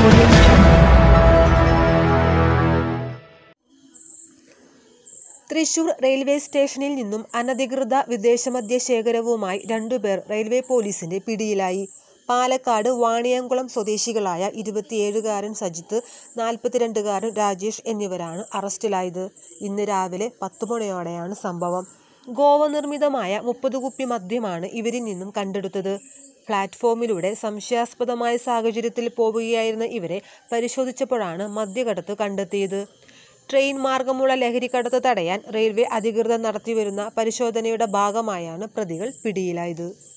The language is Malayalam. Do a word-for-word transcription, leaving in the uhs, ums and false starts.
തൃശൂർ റെയിൽവേ സ്റ്റേഷനിൽ നിന്നും അനധികൃത വിദേശമദ്യ ശേഖരവുമായി രണ്ടുപേർ റെയിൽവേ പോലീസിന്റെ പിടിയിലായി. പാലക്കാട് വാണിയംകുളം സ്വദേശികളായ ഇരുപത്തിയേഴുകാരൻ സജിത്ത്, നാൽപ്പത്തിരണ്ടുകാരൻ രാജേഷ് എന്നിവരാണ് അറസ്റ്റിലായത്. ഇന്ന് രാവിലെ പത്ത് മണിയോടെയാണ് സംഭവം. ഗോവ നിർമ്മിതമായ മുപ്പത് കുപ്പി മദ്യമാണ് ഇവരിൽ നിന്നും കണ്ടെടുത്തത്. പ്ലാറ്റ്ഫോമിലൂടെ സംശയാസ്പദമായ സാഹചര്യത്തിൽ പോവുകയായിരുന്ന ഇവരെ പരിശോധിച്ചപ്പോഴാണ് മദ്യക്കടത്ത് കണ്ടെത്തിയത്. ട്രെയിൻ മാർഗമുള്ള ലഹരിക്കടത്ത് തടയാൻ റെയിൽവേ അധികൃതർ നടത്തിവരുന്ന പരിശോധനയുടെ ഭാഗമായാണ് പ്രതികൾ പിടിയിലായത്.